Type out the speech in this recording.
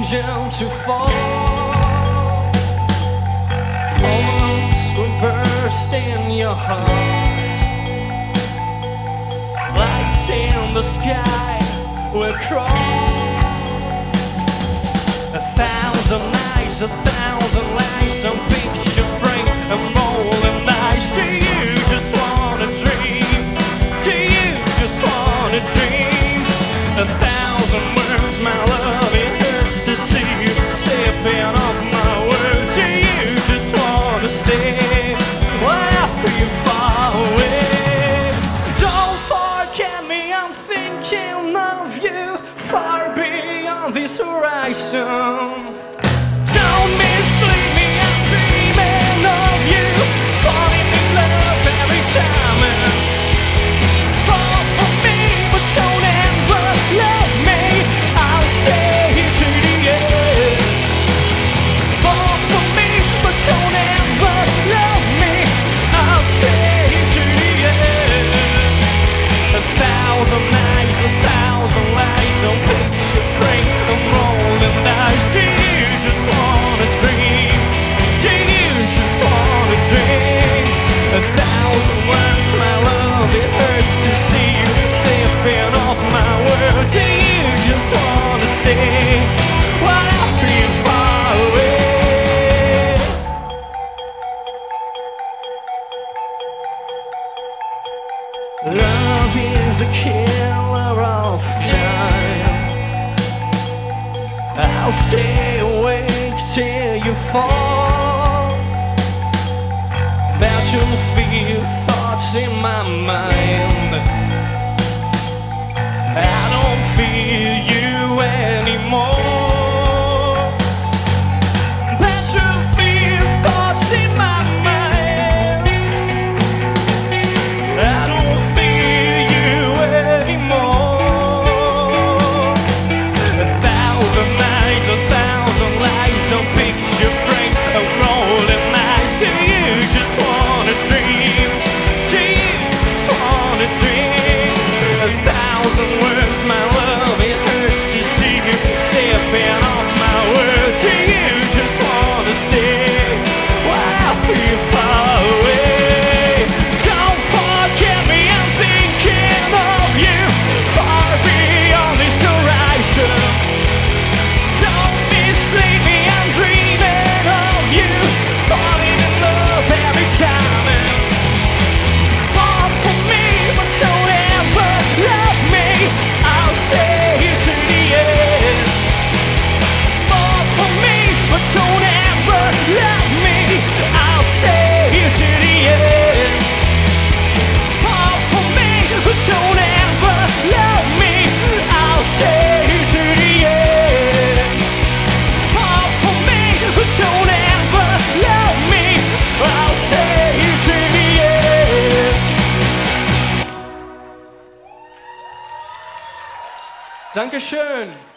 angel to fall. Moments will burst in your heart. Lights in the sky will crawl. 1,000 nights, 1,000 lights, some picture frame and rolling dice. Do you just wanna dream? Do you just wanna dream? 1,000 words, my love, it hurts to see you slipping off my word. Do you just wanna stay? Well, I feel far away. Don't forget me, I'm thinking of you, far beyond this horizon. Don't mislead me, I'm dreaming of you, falling in love every time. Fall for me, but don't ever love me, I'll stay here to the end. Fall for me, but don't ever love me, I'll stay here to the end. 1,000 nights, 1,000 lies, on picture frame and rolling dice. Do you just wanna dream? Do you just wanna dream? 1,000 words, my love, it hurts to see you slipping off my world. Do you just wanna stay? While I feel far away. Love is a killer of time. I'll stay awake till you fall. Battlefield thoughts in my mind. I don't feel you anymore. Battlefield thoughts in my mind. I don't feel you anymore. 1,000 nights, 1,000 lies, on picture frame and rolling eyes. Do you just wanna dream? Do you just wanna dream? 1,000 words, my love, it hurts to see you slipping off my world. Do you just wanna stay? While I feel far away. Don't forget me, I'm thinking of you, far beyond this horizon. Don't mislead me, I'm dreaming of you, falling in love every time. Fall for me, but don't ever love me, I'll stay here to the end. Fall for me, but don't ever love me, I'll stay here to the end. Fall for me, but don't ever love me, I'll stay here to the end. Fall for me, but don't ever love me, I'll stay here to the end. Dankeschön.